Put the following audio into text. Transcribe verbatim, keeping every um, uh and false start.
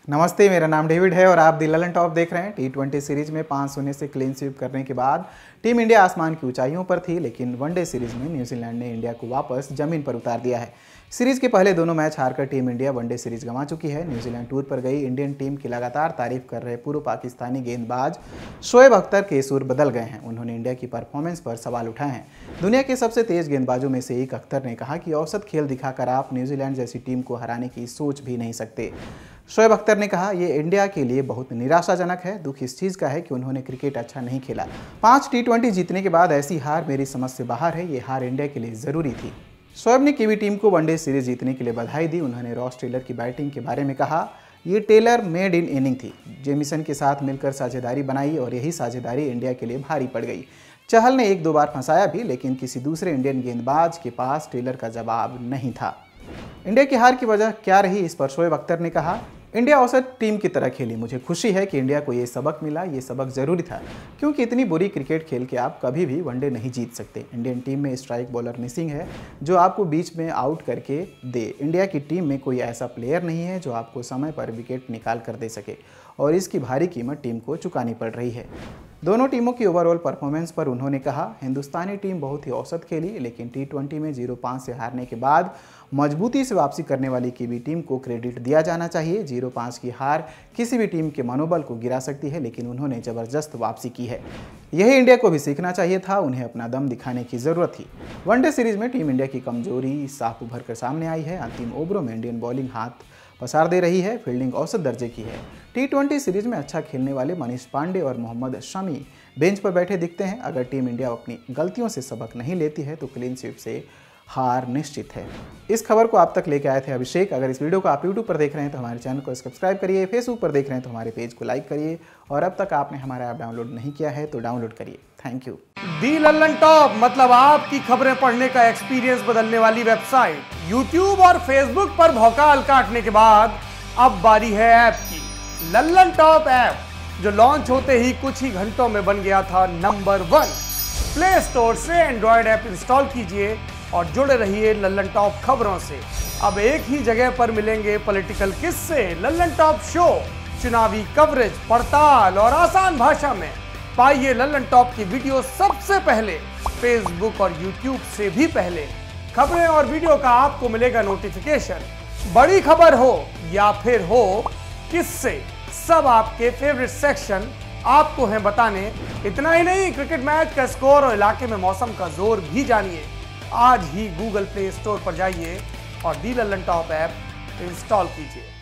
नमस्ते, मेरा नाम डेविड है और आप दी लल्लनटॉप देख रहे हैं। टी ट्वेंटी सीरीज में पाँच शून्य से क्लीन स्वीप करने के बाद टीम इंडिया आसमान की ऊंचाइयों पर थी, लेकिन वनडे सीरीज में न्यूजीलैंड ने इंडिया को वापस जमीन पर उतार दिया है। सीरीज के पहले दोनों मैच हारकर टीम इंडिया वनडे सीरीज गंवा चुकी है। न्यूजीलैंड टूर पर गई इंडियन टीम की लगातार तारीफ कर रहे पूर्व पाकिस्तानी गेंदबाज शोएब अख्तर के सुर बदल गए हैं। उन्होंने इंडिया की परफॉर्मेंस पर सवाल उठाए हैं। दुनिया के सबसे तेज गेंदबाजों में से एक अख्तर ने कहा कि औसत खेल दिखाकर आप न्यूजीलैंड जैसी टीम को हराने की सोच भी नहीं सकते। शोएब अख्तर ने कहा, ये इंडिया के लिए बहुत निराशाजनक है। दुख इस चीज़ का है कि उन्होंने क्रिकेट अच्छा नहीं खेला। पांच टी ट्वेंटी जीतने के बाद ऐसी हार मेरी समझ से बाहर है। ये हार इंडिया के लिए ज़रूरी थी। शोएब ने कीवी टीम को वनडे सीरीज जीतने के लिए बधाई दी। उन्होंने रॉस टेलर की बैटिंग के बारे में कहा, ये टेलर मेड इन इनिंग थी। जेमिसन के साथ मिलकर साझेदारी बनाई और यही साझेदारी इंडिया के लिए भारी पड़ गई। चहल ने एक दो बार फंसाया भी, लेकिन किसी दूसरे इंडियन गेंदबाज के पास टेलर का जवाब नहीं था। इंडिया की हार की वजह क्या रही, इस पर शोएब अख्तर ने कहा, इंडिया औसत टीम की तरह खेली। मुझे खुशी है कि इंडिया को ये सबक मिला। ये सबक ज़रूरी था, क्योंकि इतनी बुरी क्रिकेट खेल के आप कभी भी वनडे नहीं जीत सकते। इंडियन टीम में स्ट्राइक बॉलर मिसिंग है जो आपको बीच में आउट करके दे। इंडिया की टीम में कोई ऐसा प्लेयर नहीं है जो आपको समय पर विकेट निकाल कर दे सके, और इसकी भारी कीमत टीम को चुकानी पड़ रही है। दोनों टीमों की ओवरऑल परफॉर्मेंस पर उन्होंने कहा, हिंदुस्तानी टीम बहुत ही औसत खेली, लेकिन टी ट्वेंटी में जीरो पाँच से हारने के बाद मजबूती से वापसी करने वाली कीवी टीम को क्रेडिट दिया जाना चाहिए। जीरो पाँच की हार किसी भी टीम के मनोबल को गिरा सकती है, लेकिन उन्होंने ज़बरदस्त वापसी की है। यही इंडिया को भी सीखना चाहिए था। उन्हें अपना दम दिखाने की ज़रूरत थी। वनडे सीरीज में टीम इंडिया की कमजोरी साफ उभर कर सामने आई है। अंतिम ओवरों में इंडियन बॉलिंग हाथ पसार दे रही है। फील्डिंग औसत दर्जे की है। टी ट्वेंटी सीरीज में अच्छा खेलने वाले मनीष पांडे और मोहम्मद शमी बेंच पर बैठे दिखते हैं। अगर टीम इंडिया अपनी गलतियों से सबक नहीं लेती है तो क्लीन स्वीप से हार निश्चित है। इस खबर को आप तक लेके आए थे अभिषेक। अगर इस वीडियो को आप यूट्यूब पर देख रहे हैं तो हमारे चैनल को सब्सक्राइब करिए, फेसबुक पर देख रहे हैं तो हमारे पेज को लाइक करिए, और अब तक आपने हमारा ऐप डाउनलोड नहीं किया है तो डाउनलोड करिए। Thank you. दी लल्लनटॉप मतलब आपकी खबरें पढ़ने का एक्सपीरियंस बदलने वाली वेबसाइट। यूट्यूब और फेसबुक पर भौकाल काटने के बाद अब बारी है ऐप की। लल्लनटॉप ऐप जो लॉन्च होते ही कुछ ही घंटों में बन गया था नंबर वन। प्ले स्टोर से एंड्रॉयड ऐप इंस्टॉल कीजिए और जुड़े रहिए लल्लनटॉप खबरों से। अब एक ही जगह पर मिलेंगे पॉलिटिकल किस्से, लल्लनटॉप शो, चुनावी कवरेज, पड़ताल और आसान भाषा में। पाइए लल्लनटॉप की वीडियो सबसे पहले, फेसबुक और यूट्यूब से भी पहले। खबरें और वीडियो का आपको मिलेगा नोटिफिकेशन। बड़ी खबर हो या फिर हो किससे, सब आपके फेवरेट सेक्शन आपको हैं बताने। इतना ही नहीं, क्रिकेट मैच का स्कोर और इलाके में मौसम का जोर भी जानिए। आज ही गूगल प्ले स्टोर पर जाइए और दी लल्लनटॉप ऐप इंस्टॉल कीजिए।